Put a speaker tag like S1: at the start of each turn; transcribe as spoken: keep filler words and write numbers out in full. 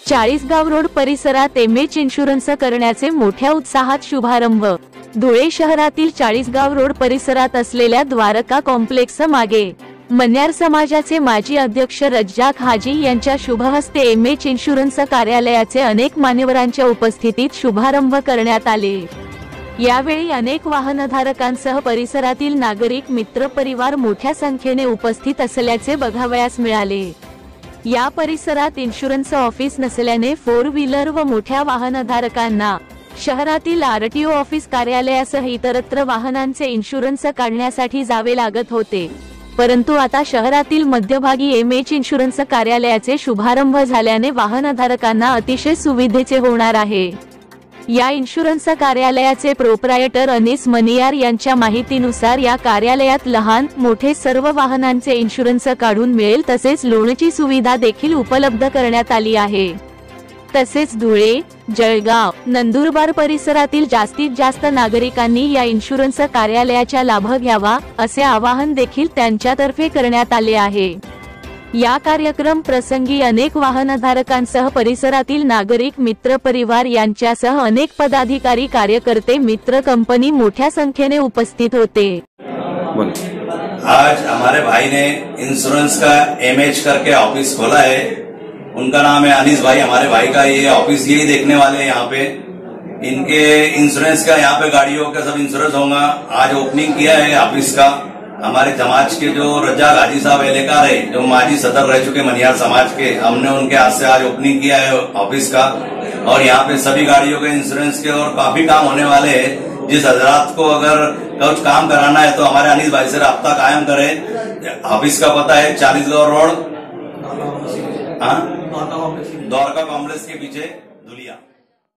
S1: Chalisgaon road परिसरात MH insurance करण्याचे मोठ्या उत्साहात शुभारंभ। धुळे शहरातील चाळीसगाव रोड परिसरात असलेल्या द्वारका कॉम्प्लेक्स मागे मन्यार समाजाचे माजी अध्यक्ष रज्जाक हाजी यांच्या शुभहस्ते एमएच इन्शुरन्स कार्यालयाचे अनेक मान्यवरांच्या उपस्थितीत शुभारंभ करण्यात आले। यावेळी अनेक वाहनधारकांसह परिसरातील नागरिक मित्र परिवार मोठ्या संख्येने उपस्थित असल्याचे बघावयास मिळाले। या परिसरात इन्शुरन्स ऑफिस नसल्याने फोर व्हीलर व मोठ्या वाहनधारकांना शहरातील आरटीओ ऑफिस कार्यालयासह इतरत्र वाहनांचे इन्शुरन्स काढण्यासाठी जावे लागत होते, परंतु आता शहरातील मध्यभागी एमएच इन्शुरन्स कार्यालयाचे शुभारंभ झाल्याने वाहनधारकांना अतिशय सुविधेचे होणार आहे। या इन्शुरन्स कार्यालयाचे प्रोप्रायटर अनीस मनियार यांच्या माहितीनुसार या कार्यालयात लहान मोठे सर्व वाहनांचे इन्शुरन्स काढून मिळेल, तसेच लोनची सुविधा देखील उपलब्ध करण्यात आली आहे। तसेच धुळे, जळगाव, नंदुरबार परिसरातील जास्तीत जास्त नागरिकांनी या इन्शुरन्स कार्यालयाचा लाभ घ्यावा असे आवाहन देखील त्यांच्यातर्फे करण्यात आले आहे। या कार्यक्रम प्रसंगी अनेक वाहनधारकांसह परिसरातील नागरिक मित्र परिवार यांच्यासह अनेक पदाधिकारी कार्यकर्ते मित्र कंपनी मोठ्या संख्येने उपस्थित होते।
S2: आज हमारे भाई ने इंश्योरेंस का एमएच करके ऑफिस खोला है। उनका नाम है अनीस भाई। हमारे भाई का ये ऑफिस यही देखने वाले हैं। यहाँ पे इनके इंश्योरेंस का यहाँ पे गाड़ियों का सब इंश्योरेंस होगा। आज ओपनिंग किया है ऑफिस का। हमारे समाज के जो रज्जाक हाजी साहब एहलकार है, जो माजी सदर रह चुके मनियार समाज के, हमने उनके हाथ से आज ओपनिंग किया है ऑफिस का। और यहाँ पे सभी गाड़ियों के इंश्योरेंस के और काफी काम होने वाले हैं। जिस हजरात को अगर कुछ काम कराना है तो हमारे अनीस भाई से राब्ता कायम करें। ऑफिस का पता है चालीसगांव रोड, हाँ, द्वारका कॉम्प्लेक्स के पीछे धुलिया।